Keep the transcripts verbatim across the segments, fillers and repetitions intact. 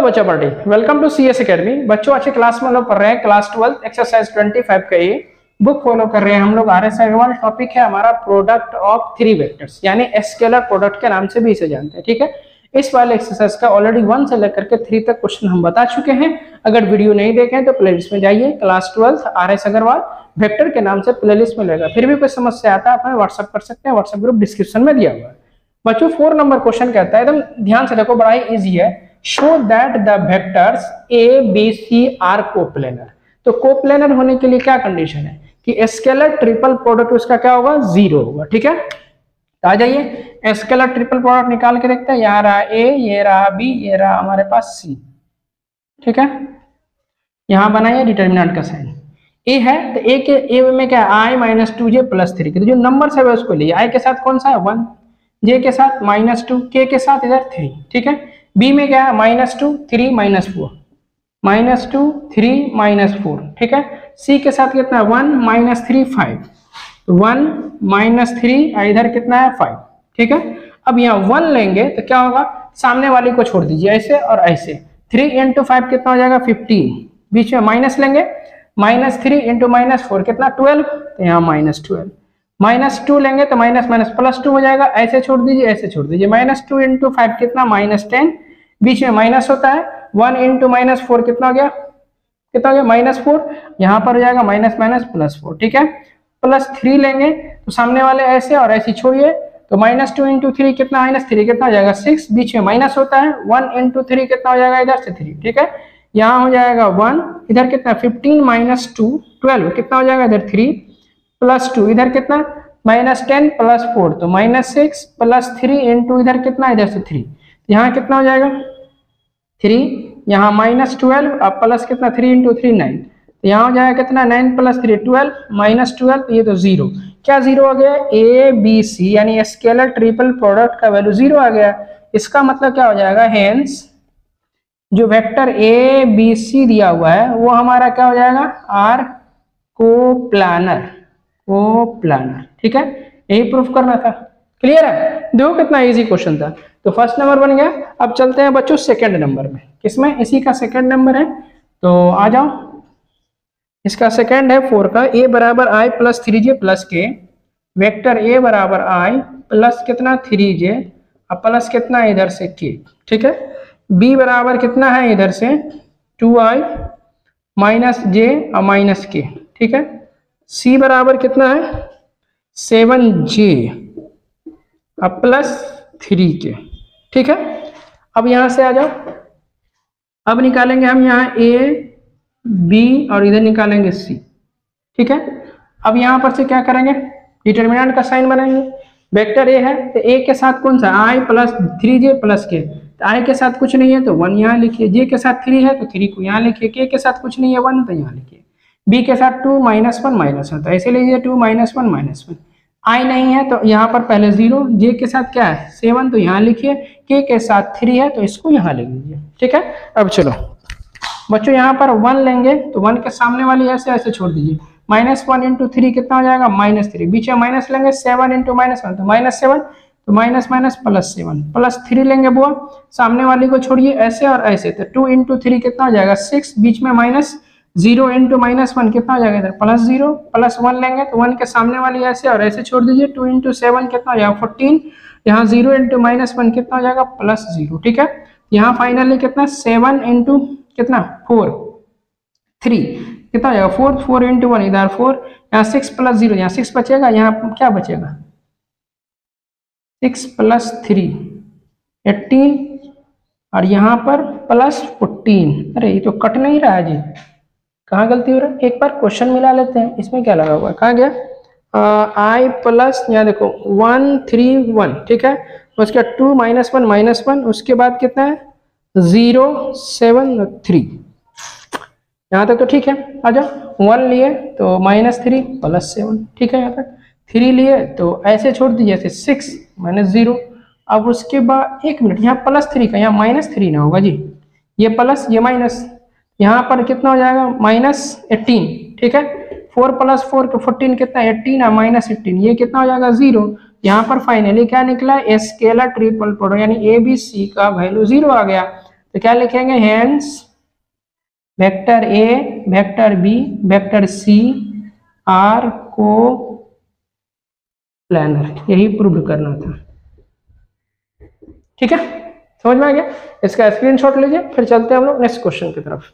बच्चों party, welcome to CS academy. बच्चों अच्छे क्लास में हम लोग पढ़ रहे हैं क्लास ट्वेल्थ एक्सरसाइज पच्चीस का ये बुक फॉलो कर रहे हैं हम लोग। आर एस अग्रवाल टॉपिक है हमारा प्रोडक्ट ऑफ थ्री वेक्टर्स, यानी स्केलर प्रोडक्ट के नाम से भी इसे जानते हैं। ठीक है, इस वाले एक्सरसाइज का ऑलरेडी वन से लेकर के थ्री तक क्वेश्चन हम बता चुके हैं। अगर वीडियो नहीं देखें तो प्लेलिस्ट में जाइए, class twelfth R S Agarwal vector के नाम से प्लेलिस्ट मिलेगा। फिर भी कोई समस्या आता है आप हमें व्हाट्सएप कर सकते हैं, व्हाट्सएप ग्रुप डिस्क्रिप्शन में दिया हुआ है। बच्चों फोर नंबर क्वेश्चन कहता है, एकदम ध्यान से देखो, बड़ा ही इजी है। Show that the vectors A B C are coplanar. तो कोप्लेनर होने के लिए क्या कंडीशन है कि स्केलर ट्रिपल प्रोडक्ट उसका क्या होगा, जीरो होगा। ठीक है, तो आ जाइए स्केलर ट्रिपल प्रोडक्ट निकाल के देखते हैं। यहाँ रहा ए, ये रहा बी, ये रहा हमारे पास सी। ठीक है, यहाँ बनाइए डिटर्मिनेंट का साइन। ए है तो ए के ए में क्या है, I minus two J plus three. तो जो नंबर है उसको लिए, आई के साथ कौन सा है वन, जे के साथ माइनस टू, के के साथ इधर थ्री। ठीक है, बी में क्या है minus two three minus four, minus two three minus four. ठीक है, सी के साथ कितना है वन माइनस थ्री फाइव, तो वन माइनस थ्री इधर कितना है फाइव। ठीक है, अब यहाँ वन लेंगे तो क्या होगा, सामने वाली को छोड़ दीजिए ऐसे और ऐसे। थ्री इंटू फाइव कितना हो जाएगा फिफ्टीन, बीच में माइनस लेंगे, minus three into minus four कितना ट्वेल्व, तो यहाँ माइनस ट्वेल्व। माइनस टू लेंगे तो माइनस माइनस प्लस टू हो जाएगा, ऐसे छोड़ दीजिए ऐसे छोड़ दीजिए। माइनस टू इंटू फाइव कितना माइनस टेन, बीच में माइनस होता है। वन इंटू माइनस फोर कितना हो गया, कितना हो गया माइनस फोर, यहाँ पर हो जाएगा माइनस माइनस प्लस फोर। ठीक है, प्लस थ्री लेंगे तो सामने वाले ऐसे और ऐसे छोड़िए, तो माइनस टू इंटू थ्री कितना माइनस थ्री कितना हो जाएगा सिक्स, बीच में माइनस होता है। वन इंटू थ्री कितना हो जाएगा इधर से थ्री। ठीक है, यहाँ हो जाएगा वन, इधर कितना फिफ्टीन माइनस टू ट्वेल्व कितना हो जाएगा इधर थ्री, प्लस टू इधर कितना माइनस टेन प्लस फोर, तो minus six plus three into इधर कितना इधर से थ्री, यहाँ कितना हो जाएगा थ्री, यहाँ माइनस ट्वेल्व, अब प्लस कितना थ्री इंटू थ्री नाइन, तो यहाँ हो जाएगा कितना nine plus three twelve, minus twelve, ये तो जीरो। क्या जीरो आ गया, ए बी सी यानी स्केलर ट्रिपल प्रोडक्ट का वैल्यू जीरो आ गया। इसका मतलब क्या हो जाएगा, हेंस जो वेक्टर ए बी सी दिया हुआ है वो हमारा क्या हो जाएगा, आर कोप्लानर, कोप्लानर। ठीक है, यही प्रूफ करना था। क्लियर है, देखो कितना इजी क्वेश्चन था। तो फर्स्ट नंबर बन गया। अब चलते हैं बच्चों सेकंड नंबर में, किसमें, इसी का सेकंड नंबर है। तो आ जाओ, इसका सेकंड है फोर का। ए बराबर I plus three J plus K, vector A बराबर आई प्लस कितना थ्री जे और प्लस कितना इधर से के। ठीक है, बी बराबर कितना है इधर से टू आई माइनस जे और माइनस के। ठीक है, सी बराबर कितना है सेवन जे और प्लस थ्री के। ठीक है, अब यहां से आ जाओ, अब निकालेंगे हम यहाँ ए बी और इधर निकालेंगे सी। ठीक है, अब यहां पर से क्या करेंगे, डिटर्मिनेंट का साइन बनाएंगे। वेक्टर ए है तो ए के साथ कौन सा I plus three J plus K, तो आई के साथ कुछ नहीं है तो वन यहाँ लिखिए, जे के साथ थ्री है तो थ्री को यहाँ लिखिए, के के साथ कुछ नहीं है वन तो यहाँ लिखिए, बी के साथ two minus one minus one तो ऐसे लीजिए two minus one minus one. I नहीं है तो यहाँ पर पहले जीरो, जे के साथ क्या है सेवन तो यहाँ लिखिए, के के साथ थ्री है तो इसको यहाँ लिख लीजिए। ठीक है, अब चलो बच्चों यहाँ पर वन लेंगे तो वन के सामने वाली ऐसे ऐसे छोड़ दीजिए। माइनस वन इंटू थ्री कितना हो जाएगा माइनस थ्री, बीच में माइनस लेंगे, सेवन इंटू माइनस वन तो माइनस सेवन, तो minus minus plus seven, plus three लेंगे बुआ, सामने वाली को छोड़िए ऐसे और ऐसे, तो टू इंटू थ्री कितना हो जाएगा सिक्स, बीच में minus, zero into minus one कितना हो जाएगा इधर प्लस जीरो, प्लस वन लेंगे तो वन के सामने वाली ऐसे और ऐसे छोड़ दीजिए। टू इंटू सेवन कितना हो जाएगा फोर्टीन, यहाँ जीरो इंटू माइनस वन कितना हो जाएगा प्लस जीरो। ठीक है, यहाँ फाइनली कितना सेवन इंटू कितना फोर थ्री कितना हो जाएगा फोर, फोर इंटू वन इधर फोर, यहाँ सिक्स प्लस जीरो, यहाँ सिक्स बचेगा, यहाँ क्या बचेगा सिक्स प्लस थ्री एटीन और यहाँ पर प्लस फोर्टीन। अरे ये तो कट नहीं रहा है जी, कहाँ गलती हो रहा है, एक बार क्वेश्चन मिला लेते हैं, इसमें क्या लगा हुआ है, कहाँ गया आई प्लस, यहाँ देखो वन थ्री वन। ठीक है, उसके बाद two minus one minus one, उसके बाद कितना है जीरो सेवन थ्री, यहाँ तक तो ठीक है। आ जाओ, वन लिए तो माइनस थ्री प्लस सेवन। ठीक है, यहाँ तक थ्री लिए तो ऐसे छोड़ दीजिए ऐसे सिक्स माइनस जीरो। अब उसके बाद एक मिनट, यहाँ प्लस थ्री का यहाँ माइनस थ्री ना होगा जी, ये प्लस ये माइनस, यहाँ पर कितना हो जाएगा माइनस एटीन। ठीक है, फोर प्लस फोर के फोर्टीन कितना एटीन है माइनस एटीन, ये कितना हो जाएगा जीरो। यहाँ पर फाइनली क्या निकला, स्केलर ट्रिपल प्रोडक्ट यानी ए बी सी का वैल्यू जीरो आ गया। तो क्या लिखेंगे, hence vector A, vector B, vector C are coplanar, यही प्रूव करना था। ठीक है, समझ में आ गया? इसका स्क्रीनशॉट लीजिए, फिर चलते हैं हम लोग नेक्स्ट क्वेश्चन की तरफ।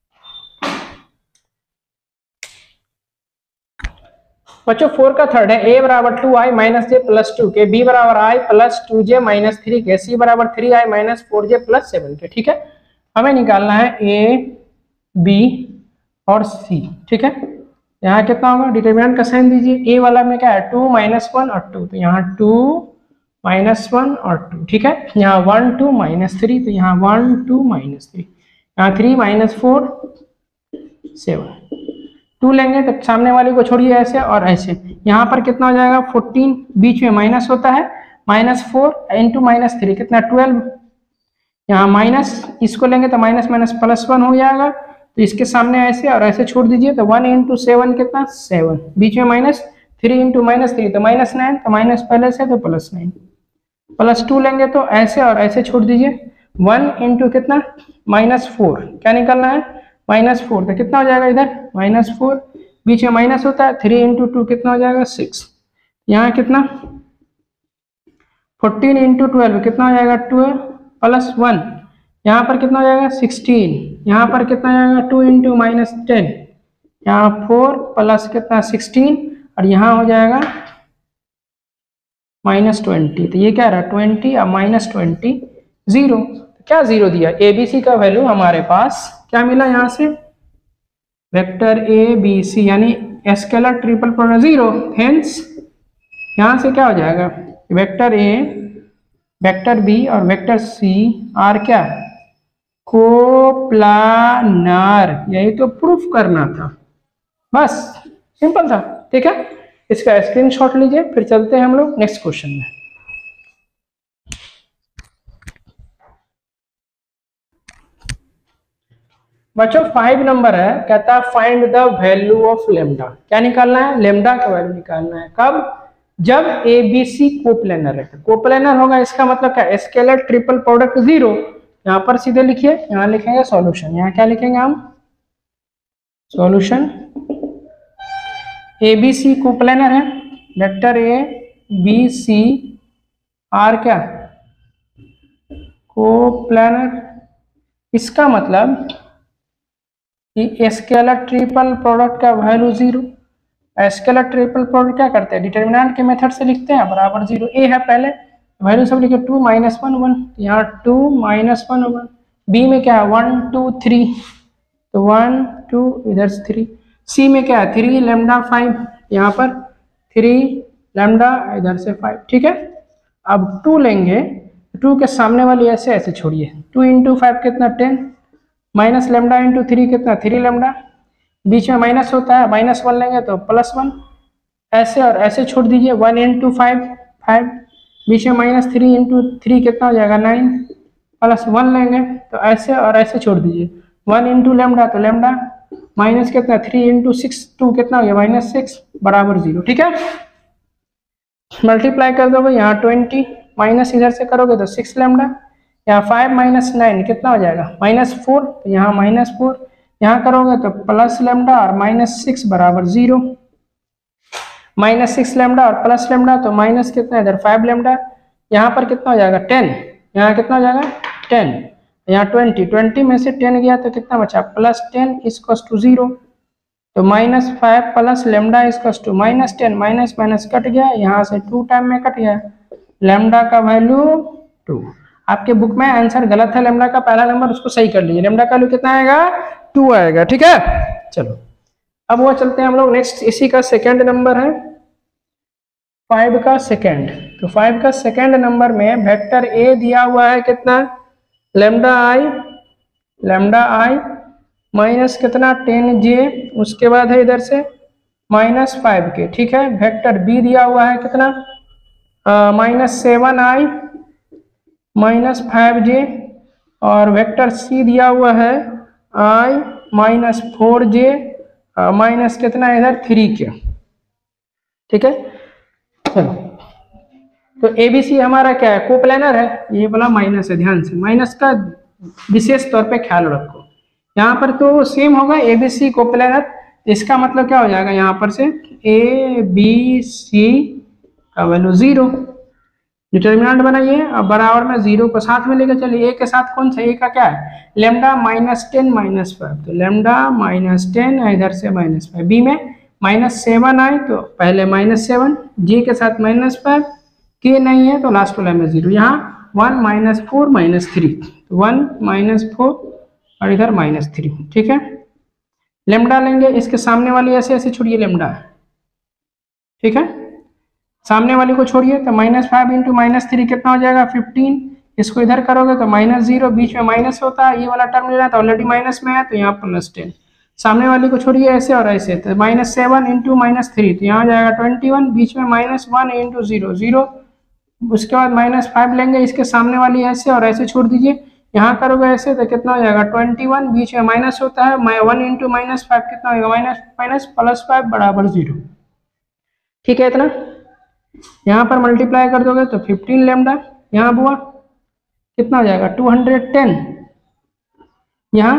बच्चों फोर का थर्ड है, ए बराबर two I minus J plus two K, B बराबर I plus two J minus three K, C बराबर three I minus four J plus seven K. ठीक है, हमें निकालना है ए, बी और सी। ठीक है, यहाँ कितना होगा, डिटरमिनेंट का साइन दीजिए। ए वाला में क्या है, टू माइनस वन और टू, तो यहाँ टू माइनस वन और टू। ठीक है, यहाँ वन टू माइनस थ्री, तो यहाँ वन टू माइनस थ्री, यहाँ three minus four seven. Two लेंगे तो सामने वाले को छोड़िए ऐसे और ऐसे, यहाँ पर कितना हो जाएगा फोर्टीन, बीच में माइनस होता है, minus four into minus three कितना ट्वेल्व, यहाँ माइनस इसको लेंगे तो माइनस माइनस प्लस वन हो जाएगा, तो इसके सामने ऐसे और ऐसे छोड़ दीजिए, तो वन इंटू सेवन कितना सेवन, बीच में minus, three into minus three तो माइनस नाइन, तो माइनस पहले से तो प्लस नाइन, प्लस टू लेंगे तो ऐसे और ऐसे छोड़ दीजिए, वन इंटू कितना माइनस फोर, क्या निकलना है माइनस फोर, तो कितना हो जाएगा इधर माइनस फोर, बीच में माइनस होता है, थ्री इंटू टू कितना हो जाएगा सिक्स, यहाँ कितना फोर्टीन इंटू ट्वेल्व कितना हो जाएगा ट्वेल्व प्लस वन, यहाँ पर कितना हो जाएगा सिक्सटीन, यहाँ पर कितना हो जाएगा टू इंटू माइनस टेन, यहाँ फोर प्लस कितना सिक्सटीन, और यहाँ हो जाएगा माइनस ट्वेंटी, तो ये क्या रहा ट्वेंटी और माइनस ट्वेंटी जीरो, क्या जीरो दिया, ए बी सी का वैल्यू हमारे पास क्या मिला, यहाँ से वेक्टर ए बी सी यानी scalar triple product zero, hence यहाँ से क्या हो जाएगा वेक्टर ए, वेक्टर बी और वेक्टर सी आर क्या कोप्लानर, यही तो प्रूफ करना था, बस सिंपल था। ठीक है, इसका स्क्रीनशॉट लीजिए, फिर चलते हैं हम लोग नेक्स्ट क्वेश्चन में। बच्चों फाइव नंबर है, कहता है find the value of lambda, क्या निकालना है लेमडा का वैल्यू निकालना है, कब, जब ए बी सी कोप्लानर है, कोप्लानर होगा इसका मतलब क्या स्केलर ट्रिपल प्रोडक्ट जीरो, यहाँ पर सीधे लिखिए, यहाँ लिखेंगे सॉल्यूशन, यहाँ क्या लिखेंगे हम solution, A B C coplanar है, vector A B C are क्या कोप्लानर, इसका मतलब कि स्केलर ट्रिपल प्रोडक्ट का value zero, scalar triple product क्या करते हैं डिटरमिनेंट के मेथड से लिखते हैं, बराबर जीरो, ए है पहले वैल्यू सब लिखे टू माइनस वन वन, यहाँ two minus one one, B में क्या है वन टू थ्री, तो वन टू इधर से थ्री, सी में क्या है थ्री लेमडा फाइव, यहाँ पर थ्री लेमडा इधर से फाइव। ठीक है, अब टू लेंगे, टू के सामने वाली ऐसे ऐसे छोड़िए, टू इंटू फाइव कितना ten, minus lambda into three कितना थ्री लेमडा, बीच में माइनस होता है, माइनस वन लेंगे तो प्लस वन, ऐसे और ऐसे छोड़ दीजिए, वन इंटू फाइव फाइव, बीच में माइनस थ्री इंटू थ्री कितना हो जाएगा नाइन, प्लस वन लेंगे तो ऐसे और ऐसे छोड़ दीजिए, वन इंटू लेमडा तो लेमडा, माइनस कितना थ्री इंटू सिक्स, टू कितना हो गया माइनस सिक्स, बराबर जीरो। ठीक है, मल्टीप्लाई कर दोगे, यहाँ ट्वेंटी माइनस इधर से करोगे तो सिक्स लेमडा, यहाँ फाइव माइनस नाइन कितना हो जाएगा माइनस फोर, तो यहाँ माइनस फोर, यहाँ करोगे तो प्लस लेमडा और माइनस सिक्स बराबर जीरो, माइनस सिक्स लेमडा और प्लस लेमडा तो माइनस कितना इधर फाइव लेमडा, यहाँ पर कितना हो जाएगा टेन, यहाँ कितना हो जाएगा टेन, यहाँ ट्वेंटी, ट्वेंटी में से टेन गया तो कितना बचा plus ten equals to zero, तो minus five plus lambda equals to minus ten, minus minus cut गया, यहाँ से टू टाइम में कट गया, लेमडा का वैल्यू टू। आपके बुक में आंसर गलत है, लेमडा का पहला नंबर उसको सही कर लीजिए, लेमडा का वैल्यू कितना आएगा टू आएगा। ठीक है, चलो अब वो चलते हैं हम लोग नेक्स्ट, इसी का सेकंड नंबर है फाइव का सेकंड, तो फाइव का सेकंड नंबर में वेक्टर ए दिया हुआ है कितना lambda I, lambda I minus कितना टेन जे, उसके बाद है इधर से माइनस फाइव के। ठीक है, वेक्टर बी दिया हुआ है कितना minus seven I minus five J, और वेक्टर सी दिया हुआ है I minus four J minus कितना इधर थ्री के। ठीक है, चलो तो एबीसी हमारा क्या है कोप्लानर है, ये वाला माइनस है, ध्यान से माइनस का विशेष तौर पे ख्याल रखो। यहाँ पर तो सेम होगा ए बी सी कोप्लेनर, इसका मतलब क्या हो जाएगा यहाँ पर से ए बी सी का वैल्यू जीरो, डिटर्मिनेंट बनाइए अब बराबर में जीरो को साथ में लेकर चलिए। ए के साथ कौन सा, ए का क्या है lambda minus ten minus five, तो लेमडा माइनस टेन इधर से माइनस फाइव। बी में माइनस सेवन आए तो पहले माइनस सेवन, जी के साथ माइनस फाइव, के नहीं है तो लास्ट वाला में जीरो। यहाँ one minus four minus three, one minus four और इधर माइनस थ्री, ठीक है। लेमडा लेंगे, इसके सामने वाली ऐसे ऐसे छोड़िए लेमडा, ठीक है, सामने वाली को छोड़िए तो minus five into minus three कितना हो जाएगा फिफ्टीन, इसको इधर करोगे तो माइनस जीरो, बीच में माइनस होता है, ये वाला टर्म लेना तो ऑलरेडी माइनस में है तो यहाँ प्लस टेन, सामने वाली को छोड़िए ऐसे और ऐसे तो minus seven into minus three तो यहाँ जाएगा ट्वेंटी वन, बीच में minus one into zero zero, उसके बाद माइनस फाइव लेंगे, इसके सामने वाली ऐसे और ऐसे छोड़ दीजिए, यहाँ करोगे ऐसे तो कितना हो जाएगा ट्वेंटी वन, बीच में माइनस होता है, वन इंटू माइनस फाइव कितना होगा माइनस माइनस प्लस फाइव बराबर जीरो, ठीक है। इतना यहाँ पर मल्टीप्लाई कर दोगे तो फिफ्टीन लेमडा, यहाँ हुआ कितना हो जाएगा टू हंड्रेड टेन, यहाँ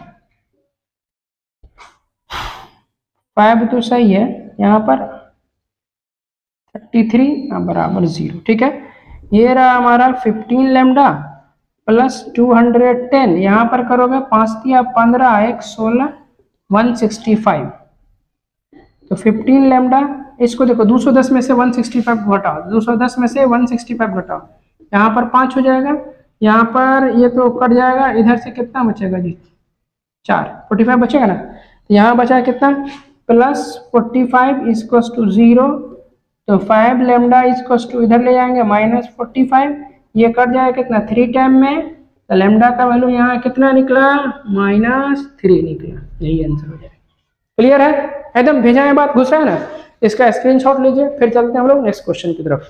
फाइव तो सही है, यहाँ पर थर्टी थ्री बराबर जीरो, ठीक है। ये रहा हमारा fifteen lambda plus two hundred ten, यहाँ पर करोगे पाँच दिया पंद्रह एक सोलह वन सिक्सटी फाइव, तो फिफ्टीन लेमडा, इसको देखो दो सौ दस में से वन सिक्सटी फाइव घटाओ, दो सौ दस में से वन सिक्सटी फाइव घटाओ, यहाँ पर पाँच हो जाएगा, यहाँ पर ये तो कट जाएगा, इधर से कितना बचेगा जी चार, फोर्टी फाइव बचेगा ना, तो यहाँ बचा कितना plus forty five equals to zero, तो फाइव लेमडा इजक्वल्स टू इधर ले जाएंगे माइनस फोर्टी फाइव, ये कट जाएगा कितना थ्री टाइम में, तो लेमडा का वैल्यू यहाँ कितना निकला माइनस थ्री निकला, यही आंसर हो जाएगा। क्लियर है एकदम, भेजा है बात, घुस रहा है ना, इसका स्क्रीनशॉट लीजिए, फिर चलते हैं हम लोग नेक्स्ट क्वेश्चन की तरफ।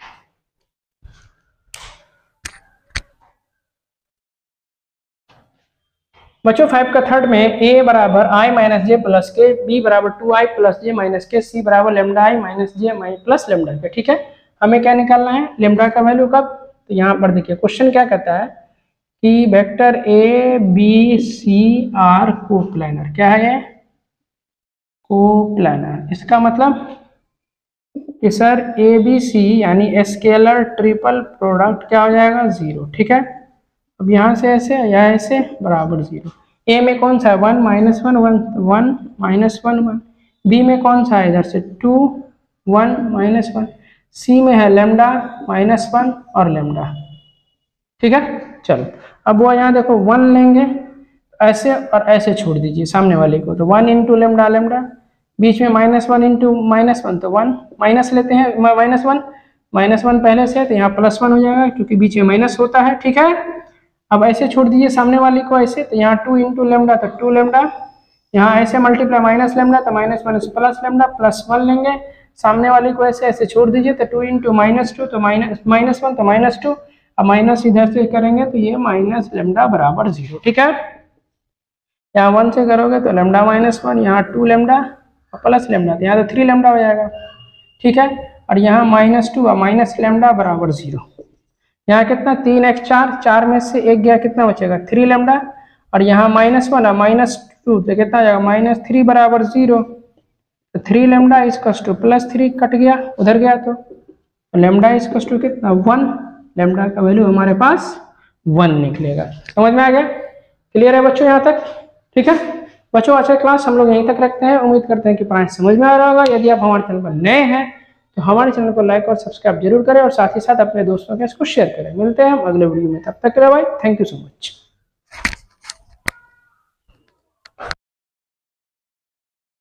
बच्चों फाइव का थर्ड में a बराबर I minus J plus K, B बराबर two I plus J minus K, C बराबर lambda I minus J plus lambda K, ठीक है। हमें क्या निकालना है लेमडा का वैल्यू कब, तो यहाँ पर देखिए क्वेश्चन क्या कहता है कि vector A B C are coplanar, क्या है ये कोप्लानर, इसका मतलब कि सर ए बी सी यानी स्केलर ट्रिपल प्रोडक्ट क्या हो जाएगा जीरो, ठीक है। अब यहाँ से ऐसे या ऐसे बराबर जीरो, ए में कौन सा है one minus one one one minus one one, B में कौन सा है इधर से two one minus one, C में है लेमडा माइनस वन और लेमडा, ठीक है। चलो अब वो यहाँ देखो वन लेंगे ऐसे और ऐसे छोड़ दीजिए सामने वाले को, तो वन इंटू लेमडा लेमडा, बीच में minus one into minus one तो वन, माइनस लेते हैं माइनस वन, माइनस वन पहले से है तो यहाँ प्लस वन हो जाएगा क्योंकि बीच में माइनस होता है, ठीक है। अब ऐसे छोड़ दीजिए सामने वाले को ऐसे, तो यहाँ टू इंटू लेमडा तो टू लेमडा, यहाँ ऐसे मल्टीप्लाई माइनस लेमडा तो minus one plus lambda plus one लेंगे, सामने वाले को ऐसे ऐसे छोड़ दीजिए तो टू इंटू माइनस टू तो माइनस माइनस वन तो माइनस टू, अब माइनस इधर से करेंगे तो ये माइनस लेमडा बराबर जीरो, ठीक है। यहाँ वन से करोगे तो लेमडा माइनस वन, यहाँ टू लेमडा और प्लस लेमडा, तो यहाँ तो थ्री लेमडा हो जाएगा, ठीक है। और यहाँ माइनस टू और माइनस लेमडा बराबर जीरो, यहाँ कितना तीन एक्स चार, चार में से एक गया कितना बचेगा थ्री लेमडा, और यहाँ माइनस वन और माइनस टू तो कितना हो जाएगा माइनस थ्री बराबर जीरो, तो थ्री लेमडा इसकस टू प्लस थ्री कट गया उधर गया तो लेमडा इसकस टू कितना वन, लेमडा का वैल्यू हमारे पास वन निकलेगा। समझ में आ गया, क्लियर है बच्चों यहाँ तक, ठीक है। बच्चों अच्छा क्लास हम लोग यहीं तक रखते हैं, उम्मीद करते हैं कि पढ़ाई समझ में आ रहा होगा। यदि आप हमारे चैनल पर नए हैं तो हमारे चैनल को लाइक और सब्सक्राइब जरूर करें और साथ ही साथ अपने दोस्तों के इसको शेयर करें। मिलते हैं हम अगले वीडियो में, तब तक के लिए भाई थैंक यू सो मच।